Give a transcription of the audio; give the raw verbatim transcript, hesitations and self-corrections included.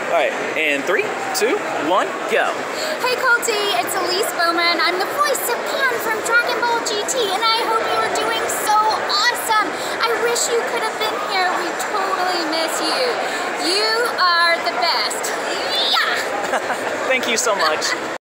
All right, and three, two, one, go. Hey Kolty, it's Elise Baughman. I'm the voice of Pan from Dragon Ball G T, and I hope you are doing so awesome. I wish you could have been here. We totally miss you. You are the best. Yeah! Thank you so much.